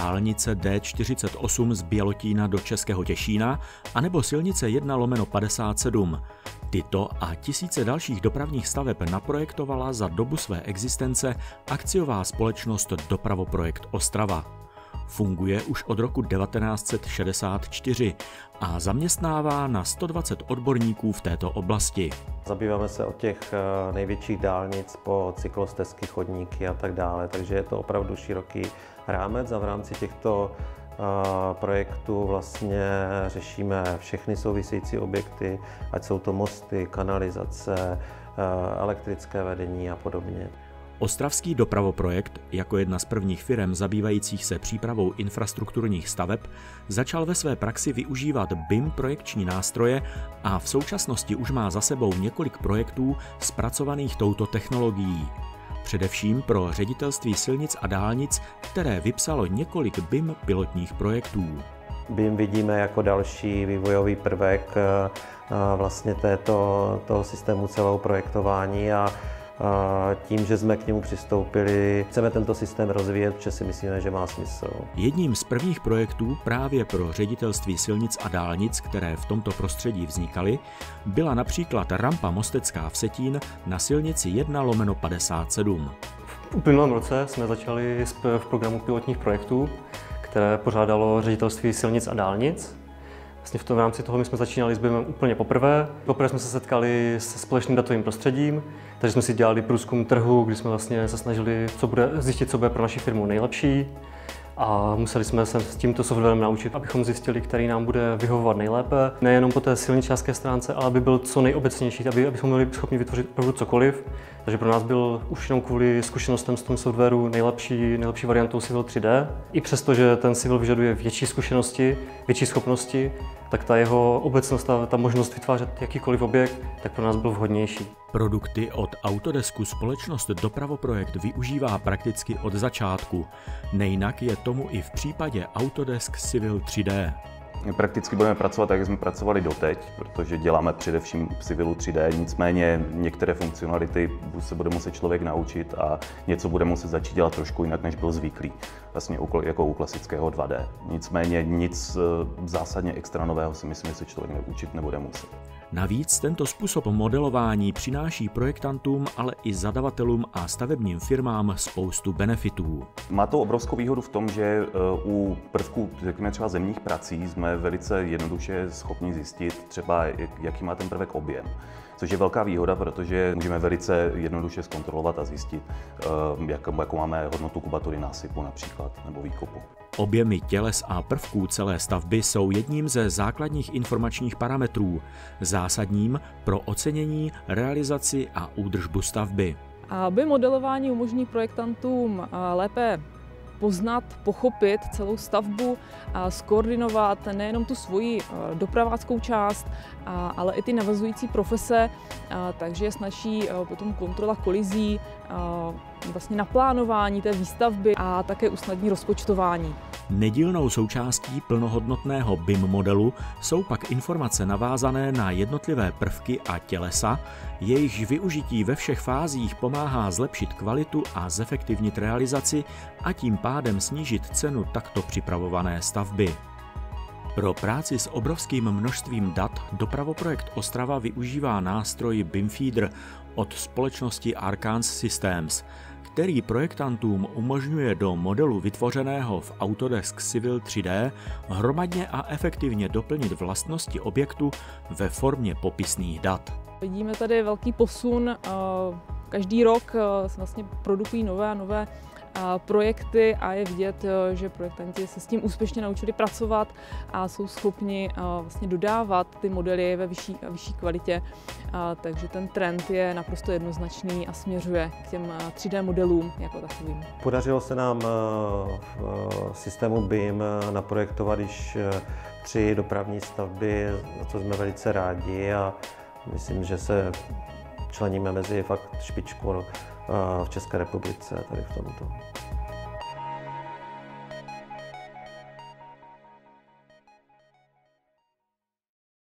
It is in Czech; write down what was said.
dálnice D48 z Bělotína do Českého Těšína anebo silnice 1/57. Tyto a tisíce dalších dopravních staveb naprojektovala za dobu své existence akciová společnost Dopravoprojekt Ostrava. Funguje už od roku 1964 a zaměstnává na 120 odborníků v této oblasti. Zabýváme se od těch největších dálnic po cyklostezky, chodníky a tak dále, takže je to opravdu široký rámec a v rámci těchto projektů vlastně řešíme všechny související objekty, ať jsou to mosty, kanalizace, elektrické vedení a podobně. Ostravský dopravoprojekt, jako jedna z prvních firem zabývajících se přípravou infrastrukturních staveb, začal ve své praxi využívat BIM projekční nástroje a v současnosti už má za sebou několik projektů zpracovaných touto technologií. Především pro Ředitelství silnic a dálnic, které vypsalo několik BIM pilotních projektů. BIM vidíme jako další vývojový prvek vlastně toho systému celého projektování a tím, že jsme k němu přistoupili, chceme tento systém rozvíjet, protože si myslíme, že má smysl. Jedním z prvních projektů právě pro Ředitelství silnic a dálnic, které v tomto prostředí vznikaly, byla například rampa Mostecká Vsetín na silnici 1/57. V uplynulém roce jsme začali v programu pilotních projektů, které pořádalo Ředitelství silnic a dálnic. Vlastně v rámci toho my jsme začínali s BIMem úplně poprvé. Poprvé jsme se setkali se společným datovým prostředím, takže jsme si dělali průzkum trhu, kdy jsme vlastně se snažili zjistit, co bude pro naši firmu nejlepší. A museli jsme se s tímto softwarem naučit, abychom zjistili, který nám bude vyhovovat nejlépe. Nejenom po té silničářské stránce, ale aby byl co nejobecnější, abychom byli schopni vytvořit opravdu cokoliv. Takže pro nás byl už jenom kvůli zkušenostem s tom softwaru nejlepší variantou Civil 3D. I přesto, že ten Civil vyžaduje větší zkušenosti, větší schopnosti, tak ta jeho obecnost, ta možnost vytvářet jakýkoliv objekt, tak pro nás byl vhodnější. Produkty od Autodesku společnost Dopravoprojekt využívá prakticky od začátku. Nejinak je tomu i v případě Autodesk Civil 3D. Prakticky budeme pracovat tak, jak jsme pracovali doteď, protože děláme především v Civilu 3D, nicméně některé funkcionality se bude muset člověk naučit a něco bude muset začít dělat trošku jinak, než byl zvyklý, vlastně jako u klasického 2D. Nicméně nic zásadně extra nového si myslím, že se člověk učit nebude muset. Navíc tento způsob modelování přináší projektantům, ale i zadavatelům a stavebním firmám spoustu benefitů. Má to obrovskou výhodu v tom, že u prvků, řekněme třeba zemních prací, jsme velice jednoduše schopni zjistit třeba, jaký má ten prvek objem. Což je velká výhoda, protože můžeme velice jednoduše zkontrolovat a zjistit, jakou máme hodnotu kubatury násypu například, nebo výkopu. Objemy těles a prvků celé stavby jsou jedním ze základních informačních parametrů, zásadním pro ocenění, realizaci a údržbu stavby. Aby modelování umožní projektantům lépe poznat, pochopit celou stavbu, skoordinovat nejenom tu svoji dopraváckou část, ale i ty navazující profese, takže je snazší potom kontrola kolizí, vlastně naplánování té výstavby a také usnadní rozpočtování. Nedílnou součástí plnohodnotného BIM modelu jsou pak informace navázané na jednotlivé prvky a tělesa, jejichž využití ve všech fázích pomáhá zlepšit kvalitu a zefektivnit realizaci a tím pádem snížit cenu takto připravované stavby. Pro práci s obrovským množstvím dat Dopravoprojekt Ostrava využívá nástroj BIMFeeder od společnosti Arcans Systems, který projektantům umožňuje do modelu vytvořeného v Autodesk Civil 3D hromadně a efektivně doplnit vlastnosti objektu ve formě popisných dat. Vidíme tady velký posun. Každý rok vlastně produkují nové a nové projekty a je vidět, že projektanti se s tím úspěšně naučili pracovat a jsou schopni vlastně dodávat ty modely ve vyšší kvalitě. Takže ten trend je naprosto jednoznačný a směřuje k těm 3D modelům jako takovým. Podařilo se nám v systému BIM naprojektovat již 3 dopravní stavby, za co jsme velice rádi a myslím, že se členíme mezi fakt špičku v České republice tady v tomto.